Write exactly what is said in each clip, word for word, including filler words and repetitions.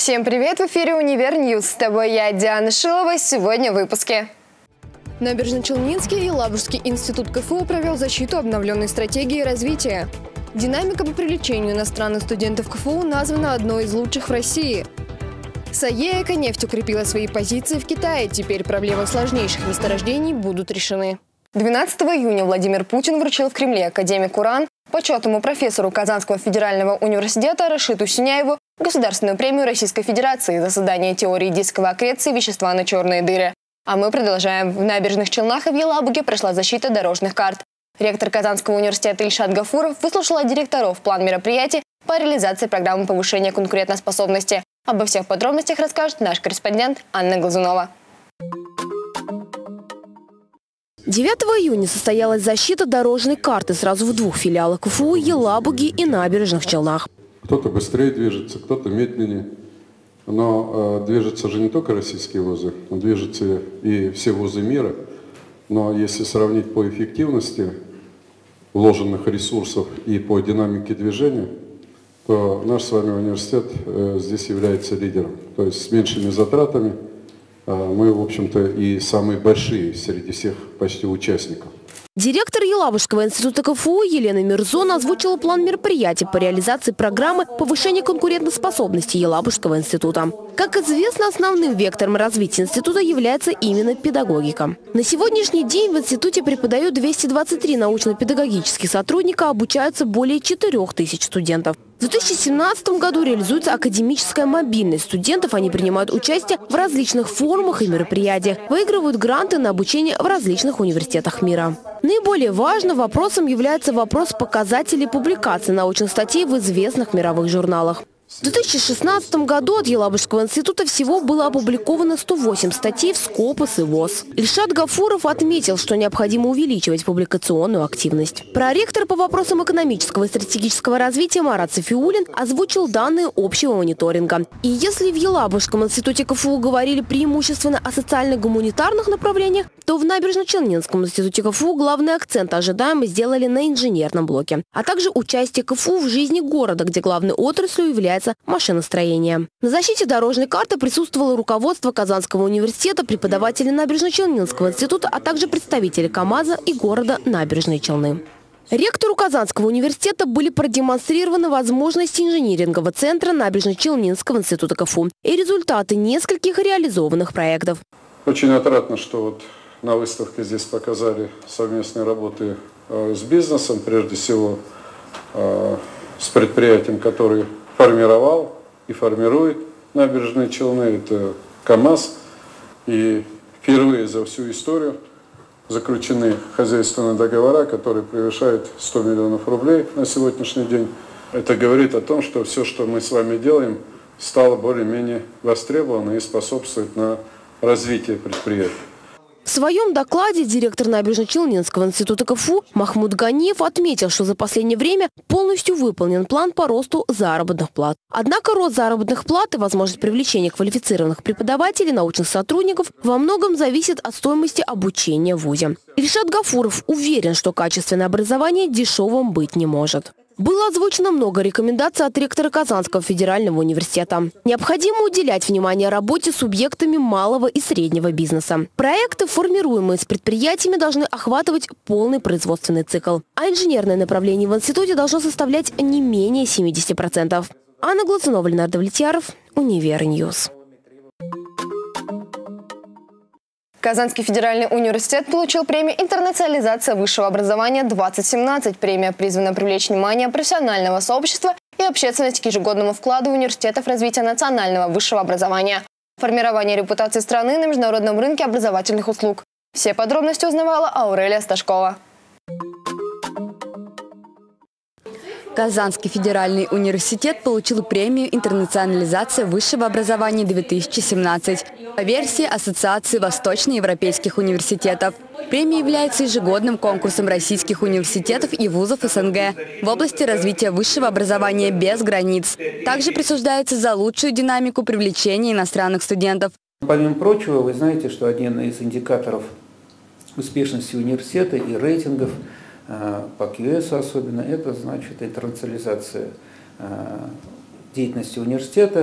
Всем привет! В эфире «Универ Ньюс». С тобой я, Диана Шилова. Сегодня в выпуске. Набережно-Челнинский и Елабужский институт КФУ провел защиту обновленной стратегии развития. Динамика по привлечению иностранных студентов КФУ названа одной из лучших в России. САЕ «Эконефть» укрепила свои позиции в Китае. Теперь проблемы сложнейших месторождений будут решены. двенадцатого июня Владимир Путин вручил в Кремле академику РАН, почетному профессору Казанского федерального университета Рашиту Синяеву, государственную премию Российской Федерации за создание теории дисковой аккреции вещества на черные дыры. А мы продолжаем. В Набережных Челнах и в Елабуге прошла защита дорожных карт. Ректор Казанского университета Ильшат Гафуров выслушал от директоров план мероприятий по реализации программы повышения конкурентоспособности. Обо всех подробностях расскажет наш корреспондент Анна Глазунова. девятого июня состоялась защита дорожной карты сразу в двух филиалах КФУ, Елабуге и Набережных Челнах. Кто-то быстрее движется, кто-то медленнее. Но э, движутся же не только российские вузы, но движутся и все вузы мира. Но если сравнить по эффективности вложенных ресурсов и по динамике движения, то наш с вами университет э, здесь является лидером. То есть с меньшими затратами э, мы, в общем-то, и самые большие среди всех почти участников. Директор Елабужского института КФУ Елена Мирзон озвучила план мероприятий по реализации программы повышения конкурентоспособности Елабужского института. Как известно, основным вектором развития института является именно педагогика. На сегодняшний день в институте преподают двести двадцать три научно-педагогических сотрудника, обучаются более четырёх тысяч студентов. В две тысячи семнадцатом году реализуется академическая мобильность студентов. Они принимают участие в различных форумах и мероприятиях, выигрывают гранты на обучение в различных университетах мира. Наиболее важным вопросом является вопрос показателей публикаций научных статей в известных мировых журналах. В две тысячи шестнадцатом году от Елабужского института всего было опубликовано сто восемь статей в Скопус и ВОС. Ильшат Гафуров отметил, что необходимо увеличивать публикационную активность. Проректор по вопросам экономического и стратегического развития Марат Сафиуллин озвучил данные общего мониторинга. И если в Елабужском институте КФУ говорили преимущественно о социально-гуманитарных направлениях, то в Набережно-Челнинском институте КФУ главный акцент ожидаемо сделали на инженерном блоке, а также участие КФУ в жизни города, где главной отраслью является машиностроение. На защите дорожной карты присутствовало руководство Казанского университета, преподаватели Набережно-Челнинского института, а также представители КАМАЗа и города Набережные Челны. Ректору Казанского университета были продемонстрированы возможности инжинирингового центра Набережно-Челнинского института КФУ и результаты нескольких реализованных проектов. Очень отрадно, что вот на выставке здесь показали совместные работы э, с бизнесом, прежде всего э, с предприятием, который формировал и формирует Набережные Челны, это КАМАЗ. И впервые за всю историю заключены хозяйственные договора, которые превышают сто миллионов рублей на сегодняшний день. Это говорит о том, что все, что мы с вами делаем, стало более-менее востребовано и способствует на развитие предприятия. В своем докладе директор Набережно-Челнинского института КФУ Махмуд Ганиев отметил, что за последнее время полностью выполнен план по росту заработных плат. Однако рост заработных плат и возможность привлечения квалифицированных преподавателей, научных сотрудников во многом зависит от стоимости обучения в вузе. Ильшат Гафуров уверен, что качественное образование дешевым быть не может. Было озвучено много рекомендаций от ректора Казанского федерального университета. Необходимо уделять внимание работе с субъектами малого и среднего бизнеса. Проекты, формируемые с предприятиями, должны охватывать полный производственный цикл. А инженерное направление в институте должно составлять не менее семидесяти процентов. Анна Глазунова, Ленардо Влетьяров, Универ Ньюс. Казанский федеральный университет получил премию «Интернационализация высшего образования-двадцать семнадцать». Премия призвана привлечь внимание профессионального сообщества и общественности к ежегодному вкладу университетов в развитие национального высшего образования, формирование репутации страны на международном рынке образовательных услуг. Все подробности узнавала Аурелия Сташкова. Казанский федеральный университет получил премию «Интернационализация высшего образования-две тысячи семнадцать» по версии Ассоциации восточноевропейских университетов. Премия является ежегодным конкурсом российских университетов и вузов СНГ в области развития высшего образования без границ. Также присуждается за лучшую динамику привлечения иностранных студентов. Помимо прочего, вы знаете, что один из индикаторов успешности университета и рейтингов по кью эс особенно, это значит интернационализация деятельности университета.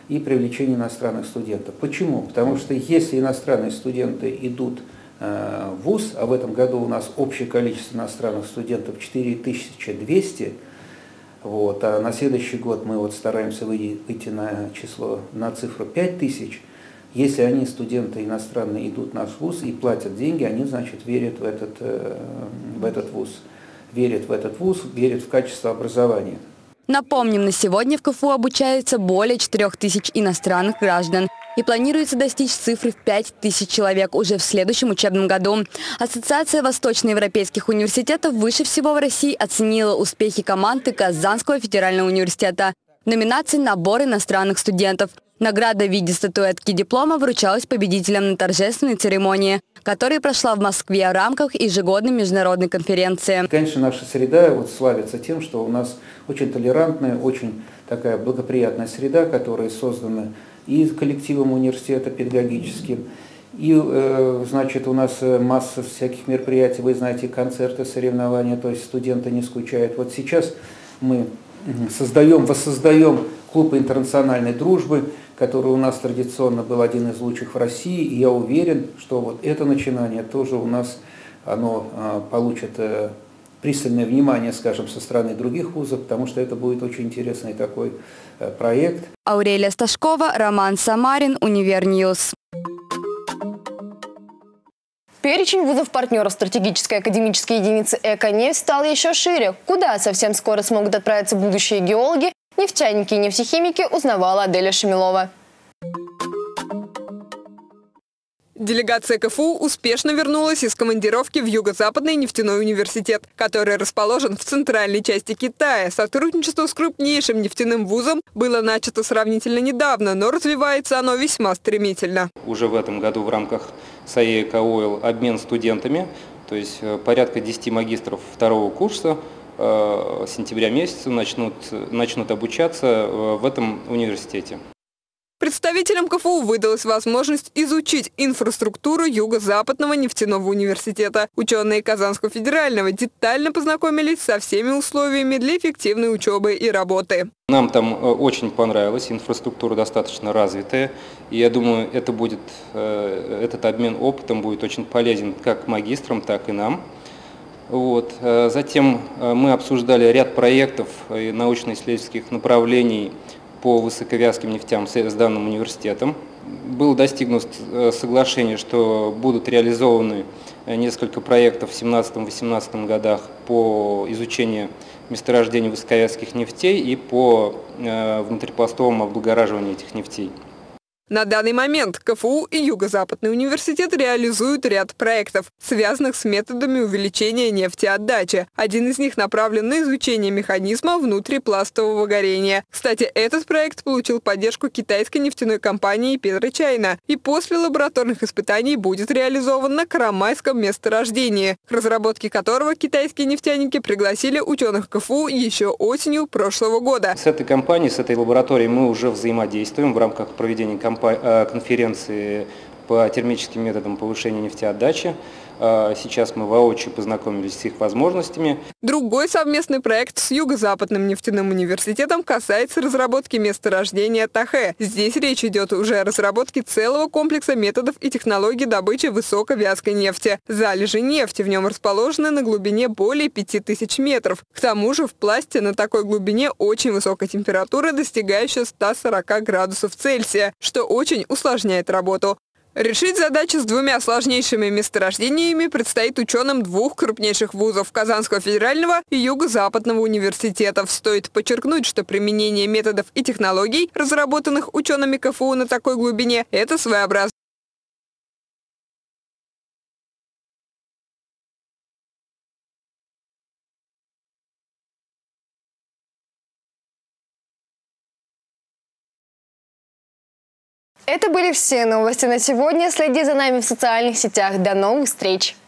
и привлечение иностранных студентов. Почему? Потому что если иностранные студенты идут в вуз, а в этом году у нас общее количество иностранных студентов четыре тысячи двести, вот, а на следующий год мы вот стараемся выйти на число, на цифру пять тысяч. Если они, студенты иностранные, идут в наш вуз и платят деньги, они, значит, верят в этот, в этот вуз. Верят в этот вуз, верят в качество образования. Напомним, на сегодня в КФУ обучается более четырёх тысяч иностранных граждан. И планируется достичь цифры в пять тысяч человек уже в следующем учебном году. Ассоциация восточноевропейских университетов выше всего в России оценила успехи команды Казанского федерального университета в номинации «Набор иностранных студентов». Награда в виде статуэтки диплома вручалась победителям на торжественной церемонии, которая прошла в Москве в рамках ежегодной международной конференции. Конечно, наша среда вот славится тем, что у нас очень толерантная, очень такая благоприятная среда, которая создана и коллективом университета педагогическим, и, э, значит, у нас масса всяких мероприятий, вы знаете, концерты, соревнования, то есть студенты не скучают. Вот сейчас мы создаем, воссоздаем клуб интернациональной дружбы, который у нас традиционно был один из лучших в России, и я уверен, что вот это начинание тоже у нас, оно э, получит э, пристальное внимание, скажем, со стороны других вузов, потому что это будет очень интересный такой э, проект. Аурелия Сташкова, Роман Самарин, Универньюз. Перечень вузов-партнеров стратегической академической единицы «Эко-нефть» стал еще шире. Куда совсем скоро смогут отправиться будущие геологи, нефтяники и нефтехимики, узнавала Аделя Шамилова. Делегация КФУ успешно вернулась из командировки в Юго-Западный нефтяной университет, который расположен в центральной части Китая. Сотрудничество с крупнейшим нефтяным вузом было начато сравнительно недавно, но развивается оно весьма стремительно. Уже в этом году в рамках САЕ «Экоойл» обмен студентами, то есть порядка десяти магистров второго курса с сентября месяца начнут, начнут обучаться в этом университете. Представителям КФУ выдалась возможность изучить инфраструктуру Юго-Западного нефтяного университета. Ученые Казанского федерального детально познакомились со всеми условиями для эффективной учебы и работы. Нам там очень понравилось, инфраструктура достаточно развитая, и я думаю, это будет, этот обмен опытом будет очень полезен как магистрам, так и нам. Вот. Затем мы обсуждали ряд проектов и научно-исследовательских направлений по высоковязким нефтям с данным университетом. Было достигнуто соглашение, что будут реализованы несколько проектов в две тысячи семнадцатом — две тысячи восемнадцатом годах по изучению месторождений высоковязких нефтей и по внутрипластовому облагораживанию этих нефтей. На данный момент КФУ и Юго-Западный университет реализуют ряд проектов, связанных с методами увеличения нефтеотдачи. Один из них направлен на изучение механизма внутрипластового горения. Кстати, этот проект получил поддержку китайской нефтяной компании PetroChina и после лабораторных испытаний будет реализован на Карамайском месторождении, к разработке которого китайские нефтяники пригласили ученых КФУ еще осенью прошлого года. С этой компанией, с этой лабораторией мы уже взаимодействуем в рамках проведения кампании конференции по термическим методам повышения нефтеотдачи. Сейчас мы воочию познакомились с их возможностями. Другой совместный проект с Юго-Западным нефтяным университетом касается разработки месторождения Тахэ. Здесь речь идет уже о разработке целого комплекса методов и технологий добычи высоковязкой нефти. Залежи нефти в нем расположены на глубине более пяти тысяч метров. К тому же в пласте на такой глубине очень высокая температура, достигающая ста сорока градусов Цельсия, что очень усложняет работу. Решить задачи с двумя сложнейшими месторождениями предстоит ученым двух крупнейших вузов – Казанского федерального и Юго-Западного университетов. Стоит подчеркнуть, что применение методов и технологий, разработанных учеными КФУ на такой глубине – это своеобразно. Это были все новости на сегодня. Следи за нами в социальных сетях. До новых встреч!